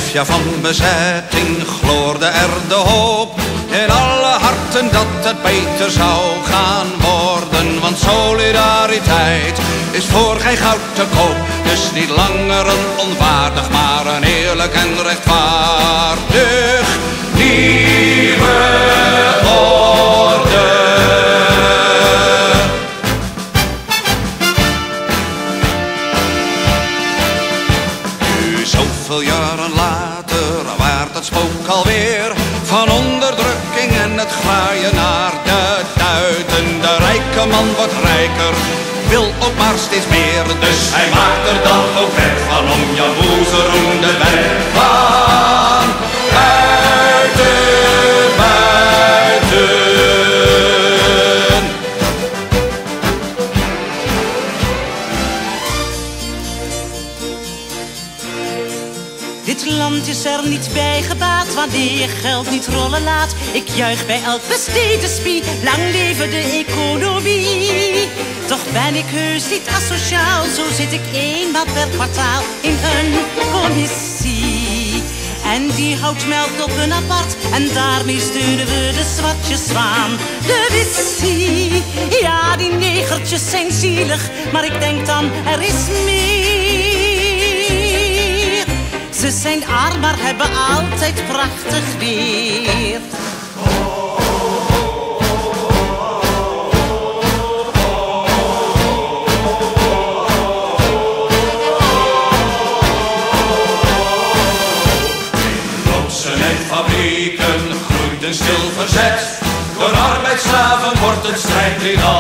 jaar van bezetting gloorde er de hoop in alle harten dat het beter zou gaan worden. Want solidariteit is voor geen goud te koop. Dus niet langer een onwaardig, maar een eerlijk en rechtvaardig nieuwe orde. Nu zoveel jaren later waart het spook alweer van onderdrukking en het graaien naar de duiten. De rijke man wordt rijker, wil ook maar steeds meer. Dus hij maakt er dan ook werk van om Jan Boezeroen de werk van buiten. Dit land is er niet bij gebaat wanneer je geld niet rollen laat. Ik juich bij elk besteden spie, lang leven de economie. Toch ben ik heus niet asociaal, zo zit ik eenmaal per kwartaal in een commissie. En die houdt melkdoppen apart en daarmee steunen we de zwartjes zwaan. De wissie, ja die negertjes zijn zielig, maar ik denk dan er is meer. Ze zijn arm, maar hebben altijd prachtig weer. Fabrieken groeit een stil verzet. Door arbeidsslaven wordt het strijd in al